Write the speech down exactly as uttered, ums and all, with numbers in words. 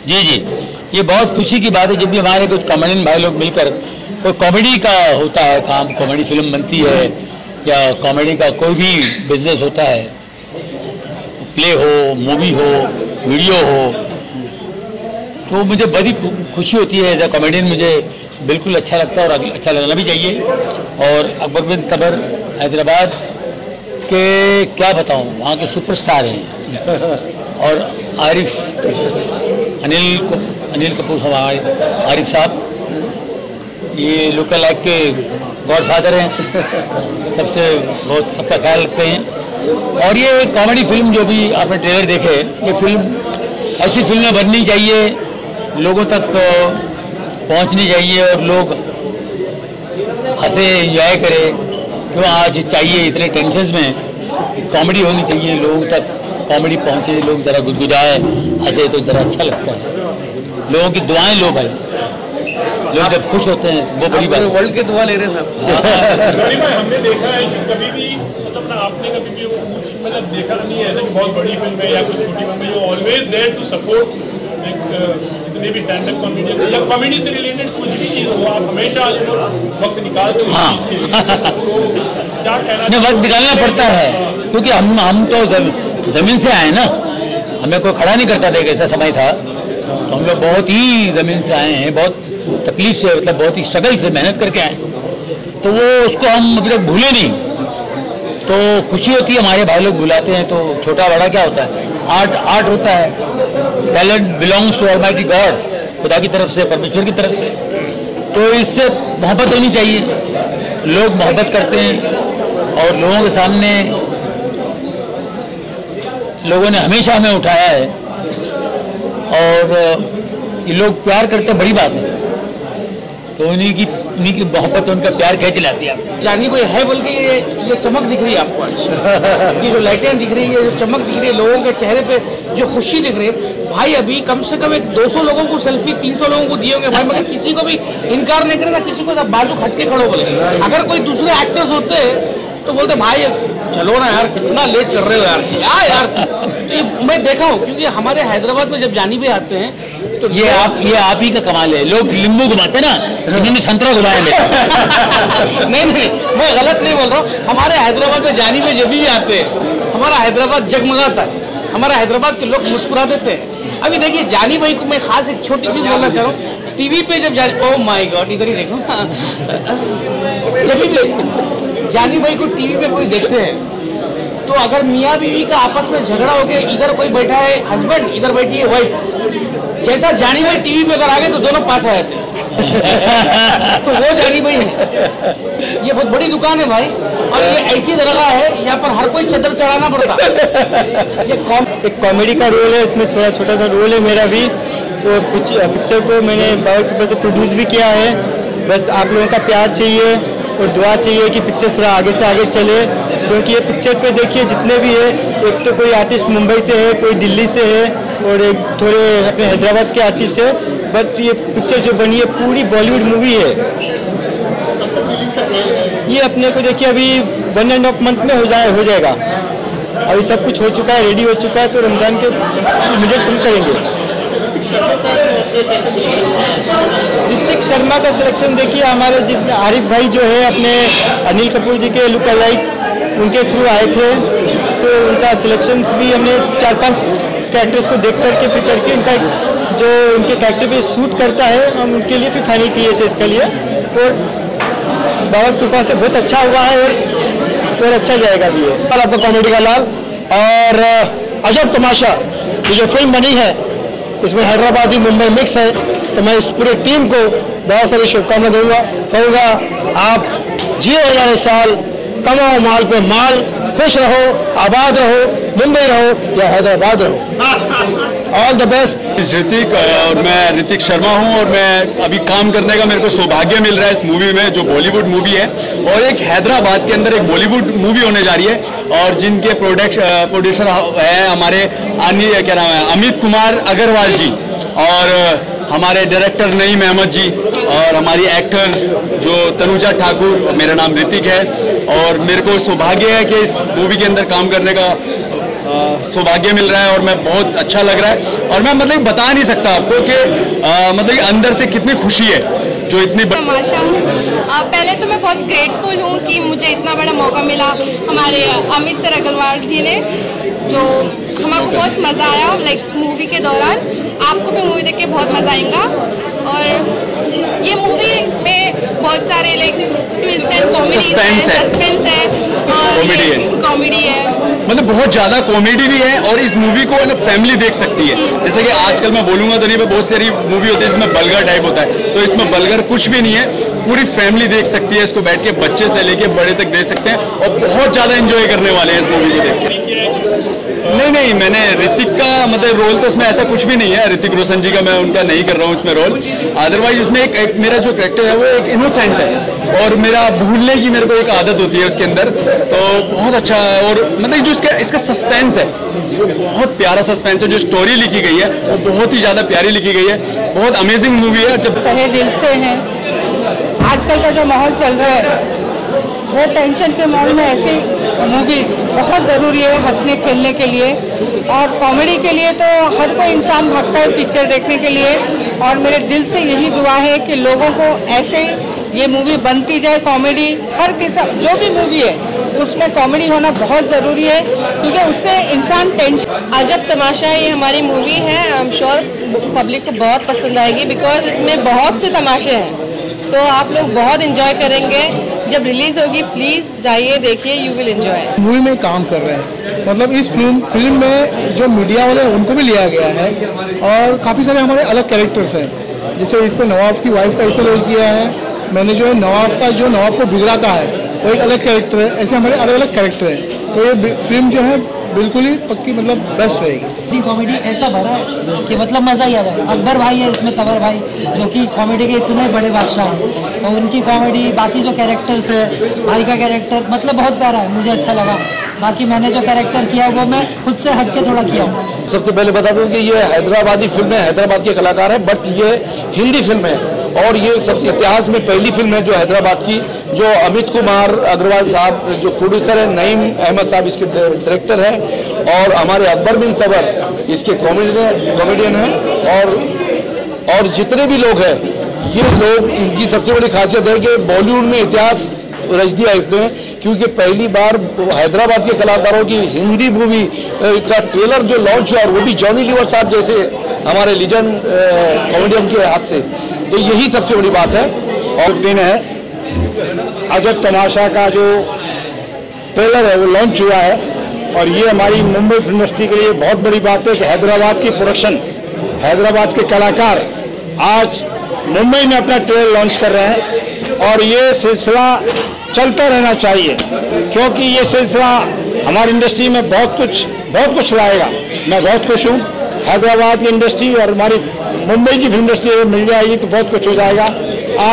जी जी, ये बहुत खुशी की बात है जब भी हमारे कुछ कॉमेडियन भाई लोग मिलकर कोई कॉमेडी का होता है काम, कॉमेडी फिल्म बनती है या कॉमेडी का कोई भी बिजनेस होता है, प्ले हो, मूवी हो, वीडियो हो, तो मुझे बड़ी खुशी होती है। एज ए कॉमेडियन मुझे बिल्कुल अच्छा लगता है और अच्छा लगना भी चाहिए। और अकबर बिन तबर हैदराबाद के क्या बताऊं, वहाँ के सुपरस्टार हैं। और आरिफ अनिल अनिल कपूर हमारे आरिफ साहब, ये लोकल लाइक के गॉड फादर हैं, सबसे बहुत सबका ख्याल रखते हैं। और ये कॉमेडी फिल्म जो भी आपने ट्रेलर देखे, ये फिल्म ऐसी फिल्में बननी चाहिए, लोगों तक पहुंचनी चाहिए और लोग हंसे एंजॉय करें। क्यों आज चाहिए इतने टेंशन में कॉमेडी होनी चाहिए, लोगों तक कॉमेडी पहुंचे, लोग जरा गुदगुदाए हंसे तो जरा अच्छा लगता है। लोगों की दुआएं लो भाई, लोग जब खुश होते हैं वो बड़ी बात है। वर्ल्ड के दुआ ले रहे हैं सब। हमने देखा है कि कभी भी मतलब ना आपने कभी भी वो कुछ मतलब देखा नहीं है ऐसा कि बहुत बड़ी फिल्म है या कोई छोटी फिल्म है, you always there to support जितने भी स्टैंड अप कॉमेडियन या कॉमेडी से रिलेटेड कुछ भी चीज़ हो, आप हमेशा जो वक्त निकालते हो उस चीज़ के लिए। तो क्या कहना, वक्त निकालना पड़ता है क्योंकि हम हम तो जमीन से आए ना, हमें कोई खड़ा नहीं करता था। एक ऐसा समय था तो हम लोग बहुत ही ज़मीन से आए हैं, बहुत तकलीफ से, मतलब बहुत ही स्ट्रगल से मेहनत करके आए, तो वो उसको हम अभी तक भूले नहीं। तो खुशी होती है हमारे भाई लोग बुलाते हैं, तो छोटा बड़ा क्या होता है, आर्ट आर्ट होता है। Talent belongs to almighty god, खुदा की तरफ से, परमेश्वर की तरफ से। तो इससे मोहब्बत होनी चाहिए, लोग मोहब्बत करते हैं और लोगों के सामने लोगों ने हमेशा हमें उठाया है और ये लोग प्यार करते हैं, बड़ी बात है। तो उन्हीं की उन्हीं की मोहब्बत, उनका प्यार कैसे लाती है आप जानी कोई है बोल के ये ये चमक दिख रही है आपको आज, ये जो लाइटें दिख रही है, जो चमक दिख रही है, लोगों के चेहरे पे जो खुशी दिख रही है भाई। अभी कम से कम एक दो सौ लोगों को सेल्फी, तीन सौ लोगों को दिए होंगे भाई, मगर किसी को भी इनकार नहीं करे ना, किसी को बाजू खटके खड़ो बोले। अगर कोई दूसरे एक्टर्स होते तो बोलते भाई चलो ना यार, कितना लेट कर रहे हो यार, क्या यार। तो ये मैं देखा हूँ क्योंकि हमारे हैदराबाद में जब जानी भी आते हैं तो ये आप ये आप ही का कमाल है। लोग नींबू घुमाते ना, इन्होंने संतरा घुमाया मेरे। नहीं नहीं, मैं गलत नहीं बोल रहा हूँ। हमारे हैदराबाद में जानी में जब भी आते हैं, हमारा हैदराबाद जगमगाता है, हमारा हैदराबाद के लोग मुस्कुरा देते हैं। अभी देखिए जानी भाई को मैं खास एक छोटी चीज बोलना चाह रहा हूँ, टीवी पे जब जानी, ओह माय गॉड, इधर ही देखो, जब भी जानी भाई को टीवी पे कोई देखते हैं तो अगर मियाँ बीवी का आपस में झगड़ा हो गया, इधर कोई बैठा है हस्बैंड, इधर बैठी है वाइफ, जैसा जानी भाई टीवी पे अगर आ गए तो दोनों पास आ जाते हैं। तो वो जानी भाई है। ये बहुत बड़ी दुकान है भाई, और ये ऐसी दरगाह है यहाँ पर हर कोई चदर चढ़ाना पड़ता। ये कॉम एक कॉमेडी का रोल है इसमें, थोड़ा छोटा सा रोल है मेरा भी। तो पिक्चर को मैंने बाबा की तरफ से प्रोड्यूस भी किया है। बस आप लोगों का प्यार चाहिए और दुआ चाहिए कि पिक्चर थोड़ा आगे से आगे चले, क्योंकि ये पिक्चर पे देखिए जितने भी है, एक तो कोई आर्टिस्ट मुंबई से है, कोई दिल्ली से है और एक थोड़े अपने हैदराबाद के आर्टिस्ट है। बट ये पिक्चर जो बनी है पूरी बॉलीवुड मूवी है। ये अपने को देखिए अभी वन एंड हाफ मंथ में हो जाए हो जाएगा। अभी सब कुछ हो चुका है, रेडी हो चुका है, तो रमजान के मिनट हम करेंगे। ऋतिक शर्मा का सिलेक्शन देखिए, हमारे जिस आरिफ भाई जो है अपने अनिल कपूर जी के लुक अलाइक, उनके थ्रू आए थे, तो उनका सिलेक्शंस भी हमने चार पांच कैरेक्टर्स को देख करके फिर करके उनका जो उनके कैरेक्टर पे सूट करता है, हम उनके लिए फिर फाइनल किए थे इसके लिए। और बाबा की कृपा से बहुत अच्छा हुआ है और, और अच्छा जाएगा भी है। कल आपका कॉमेडी का लाल और अजब तमाशा, ये जो फिल्म बनी है इसमें हैदराबादी मुंबई मिक्स है, तो मैं इस पूरी टीम को बहुत सारी शुभकामनाएं दूंगा। कहूँगा आप जियो हज़ार साल, कमाओ माल पे माल, खुश रहो, आबाद रहो, मुंबई रहो या हैदराबाद रहो। All the best. ऋतिक और मैं ऋतिक शर्मा हूं और मैं अभी काम करने का मेरे को सौभाग्य मिल रहा है इस मूवी में, जो बॉलीवुड मूवी है और एक हैदराबाद के अंदर एक बॉलीवुड मूवी होने जा रही है। और जिनके प्रोडक्ट प्रोड्यूसर है हमारे आनी क्या नाम है अमित कुमार अग्रवाल जी, और हमारे डायरेक्टर नईम अहमद जी, और हमारी एक्टर जो तनुजा ठाकुर। मेरा नाम ऋतिक है और मेरे को सौभाग्य है कि इस मूवी के अंदर काम करने का सौभाग्य मिल रहा है और मैं बहुत अच्छा लग रहा है। और मैं मतलब बता नहीं सकता आपको कि मतलब अंदर से कितनी खुशी है जो इतनी तमाशा। पहले तो मैं बहुत ग्रेटफुल हूँ कि मुझे इतना बड़ा मौका मिला हमारे अमित सर अग्रवाल जी ने, जो हमको बहुत मज़ा आया लाइक मूवी के दौरान। आपको भी मूवी देख के बहुत मज़ा आएगा। और ये मूवी में बहुत सारे लाइक ट्विस्ट एंड कॉमेडी है, सस्पेंस है और कॉमेडी है, कॉमेडी है मतलब बहुत ज़्यादा कॉमेडी भी है। और इस मूवी को ना फैमिली देख सकती है। जैसे कि आजकल मैं बोलूँगा तो नहीं, पर बहुत सारी मूवी होती है जिसमें बल्गर टाइप होता है, तो इसमें बल्गर कुछ भी नहीं है, पूरी फैमिली देख सकती है। इसको बैठ के बच्चे से लेके बड़े तक देख सकते हैं और बहुत ज़्यादा एंजॉय करने वाले हैं इस मूवी को देख के। नहीं नहीं, मैंने ऋतिक का मतलब रोल तो इसमें ऐसा कुछ भी नहीं है, ऋतिक रोशन जी का मैं उनका नहीं कर रहा हूँ इसमें रोल। अदरवाइज इसमें एक, एक मेरा जो कैरेक्टर है वो एक इनोसेंट है और मेरा भूलने की मेरे को एक आदत होती है उसके अंदर, तो बहुत अच्छा है। और मतलब जो इसका इसका सस्पेंस है वो बहुत प्यारा सस्पेंस है। जो स्टोरी लिखी गई है वो बहुत ही ज़्यादा प्यारी लिखी गई है, बहुत अमेजिंग मूवी है। जब तहे दिल से हैं, आजकल का जो माहौल चल रहा है वो टेंशन के माहौल में ऐसी मूवीज बहुत ज़रूरी है हंसने खेलने के लिए और कॉमेडी के लिए। तो हर कोई इंसान भागता है पिक्चर देखने के लिए और मेरे दिल से यही दुआ है कि लोगों को ऐसे ये मूवी बनती जाए। कॉमेडी हर किस्म जो भी मूवी है उसमें कॉमेडी होना बहुत ज़रूरी है क्योंकि उससे इंसान टेंशन। अजब तमाशा ये हमारी मूवी है, आई एम श्योर पब्लिक को बहुत पसंद आएगी बिकॉज इसमें बहुत से तमाशे हैं, तो आप लोग बहुत एंजॉय करेंगे। जब रिलीज होगी प्लीज जाइए देखिए, यू विल एंजॉय। मूवी में काम कर रहे हैं, मतलब इस फिल्म फिल्म में जो मीडिया वाले हैं उनको भी लिया गया है और काफ़ी सारे हमारे अलग कैरेक्टर्स हैं। जैसे इसमें नवाब की वाइफ का इस्तेमाल किया है, मैंने जो है नवाब का जो नवाब को बिगड़ाता है वो एक अलग कैरेक्टर है। ऐसे हमारे अलग अलग कैरेक्टर हैं, तो ये फिल्म जो है बिल्कुल ही पक्की मतलब बेस्ट रहेगी। कॉमेडी ऐसा भरा है कि मतलब मज़ा ही आ जाएगा। अकबर भाई है इसमें, तबर भाई जो कि कॉमेडी के इतने बड़े बादशाह हैं, तो उनकी कॉमेडी, बाकी जो कैरेक्टर्स है, भाई का कैरेक्टर मतलब बहुत प्यारा है, मुझे अच्छा लगा। बाकी मैंने जो कैरेक्टर किया वो मैं खुद से हट के थोड़ा किया हूँ। सबसे पहले बता दूं कि ये हैदराबादी फिल्म है, हैदराबाद के कलाकार हैं, बट ये हिंदी फिल्म है और ये सब इतिहास में पहली फिल्म है जो हैदराबाद की, जो अमित कुमार अग्रवाल साहब जो प्रोड्यूसर है, नईम अहमद साहब इसके डायरेक्टर है और हमारे अकबर बिन तबर इसके कॉमेडियन कॉमेडियन हैं। और और जितने भी लोग हैं ये लोग, इनकी सबसे बड़ी खासियत है कि बॉलीवुड में इतिहास रच दिया इसने, क्योंकि पहली बार हैदराबाद के कलाकारों की हिंदी मूवी का ट्रेलर जो लॉन्च हुआ और वो भी जॉनी लीवर साहब जैसे हमारे लीजेंड कॉमेडियन के हाथ से, तो यही सबसे बड़ी बात है। और दिन है अजब तमाशा का जो ट्रेलर है वो लॉन्च हुआ है और ये हमारी मुंबई फिल्म इंडस्ट्री के लिए बहुत बड़ी बात है कि हैदराबाद की प्रोडक्शन, हैदराबाद के कलाकार आज मुंबई में अपना ट्रेलर लॉन्च कर रहे हैं और ये सिलसिला चलता रहना चाहिए क्योंकि ये सिलसिला हमारी इंडस्ट्री में बहुत कुछ बहुत कुछ लाएगा। मैं बहुत खुश हूँ। हैदराबाद की इंडस्ट्री और हमारी मुंबई की फिल्म इंडस्ट्री मिल जाएगी तो बहुत कुछ हो जाएगा।